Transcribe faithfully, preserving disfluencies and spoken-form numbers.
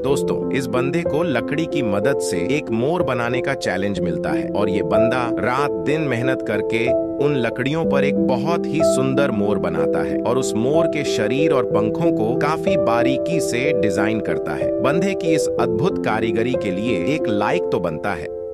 दोस्तों, इस बंदे को लकड़ी की मदद से एक मोर बनाने का चैलेंज मिलता है और ये बंदा रात दिन मेहनत करके उन लकड़ियों पर एक बहुत ही सुंदर मोर बनाता है और उस मोर के शरीर और पंखों को काफी बारीकी से डिजाइन करता है। बंदे की इस अद्भुत कारीगरी के लिए एक लाइक तो बनता है।